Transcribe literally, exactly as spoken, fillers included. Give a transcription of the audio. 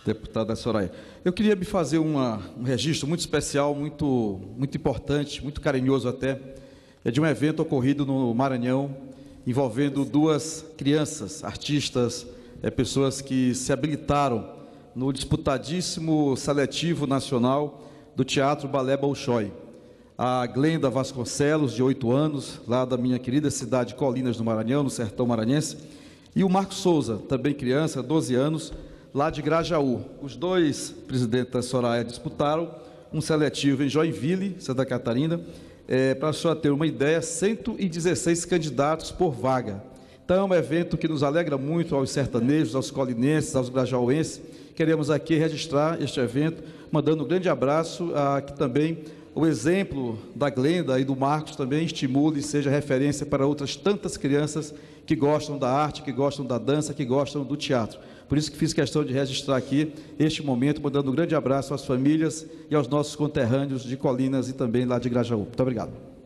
Deputada Soraya, eu queria me fazer uma, um registro muito especial, muito, muito importante, muito carinhoso até, é de um evento ocorrido no Maranhão, envolvendo duas crianças, artistas, é, pessoas que se habilitaram no disputadíssimo seletivo nacional do Teatro Balé Bolshoi. A Glenda Vasconcelos, de oito anos, lá da minha querida cidade de Colinas do Maranhão, no sertão maranhense, e o Marcos Souza, também criança, doze anos, lá de Grajaú. Os dois, presidente da Soraya, disputaram um seletivo em Joinville, Santa Catarina. É, para a senhora ter uma ideia, cento e dezesseis candidatos por vaga. Então, é um evento que nos alegra muito aos sertanejos, aos colinenses, aos grajauenses. Queremos aqui registrar este evento, mandando um grande abraço, a que também o exemplo da Glenda e do Marcos também estimule e seja referência para outras tantas crianças que gostam da arte, que gostam da dança, que gostam do teatro. Por isso que fiz questão de registrar aqui este momento, mandando um grande abraço às famílias e aos nossos conterrâneos de Colinas e também lá de Grajaú. Muito obrigado.